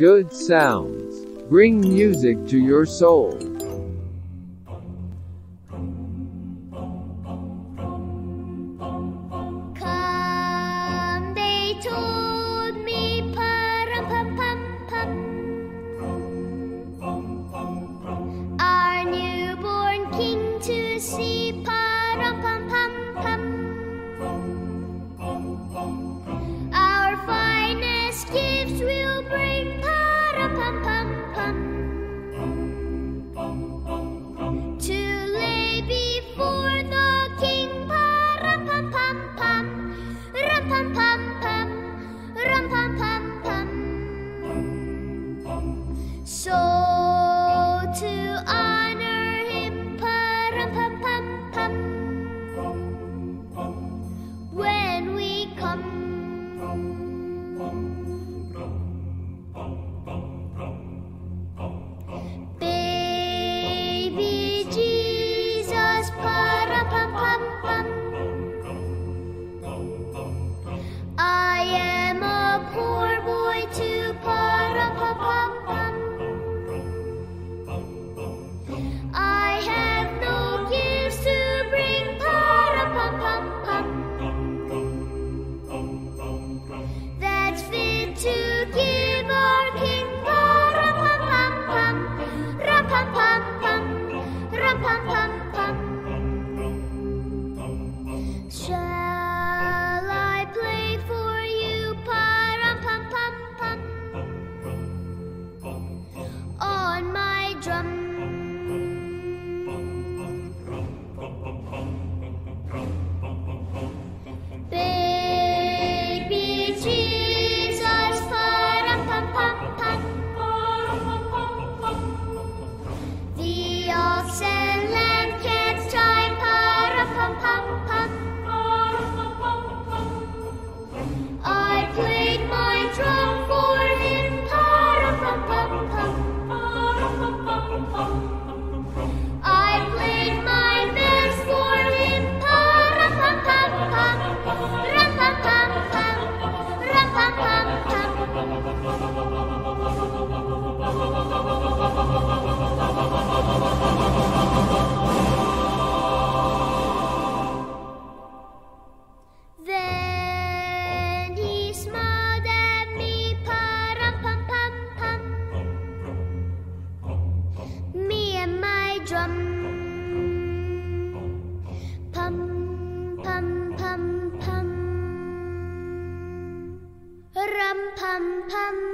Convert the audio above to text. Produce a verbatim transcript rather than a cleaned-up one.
good sounds. Bring music to your soul. Come, they told me, pa-rum-pum-pum-pum. Our newborn king to see, pa-rum-pum-pum-pum. Our finest gifts will bring, pa-rum-pum-pum-pum, to lay before the king, pa-rum-pum-pum-pum, rum-pum-pum-pum, rum-pum-pum-pum. So to honor him, pa-rum-pum-pum-pum, when we come, baby Jesus, pa-rum-pum-pum-pum. I am a poor boy too, pa-rum-pum-pum-pum. I have no gifts to bring, pa-rum-pum-pum-pum, that's fit to give our king, pa-rum-pum-pum-pum, rum-pum-pum-pum, rum-pum-pum-pum. Shall I play for you, pa-rum-pum-pum-pum, on my drum? Baby Jesus, pa-rum-pum-pum-pum. The ox and lamb can't chime, pa-rum-pum-pum-pum. I played my drum for him, pa-rum-pum-pum-pum. I played my best for him, pa-rum-pum-pum-pum, rum-pum-pum-pum, rum-pum-pum-pum. Then he smiled at me, pa-rum-pum-pum-pum, me and my drum, pum-pum-pum-pum, rum-pum-pum.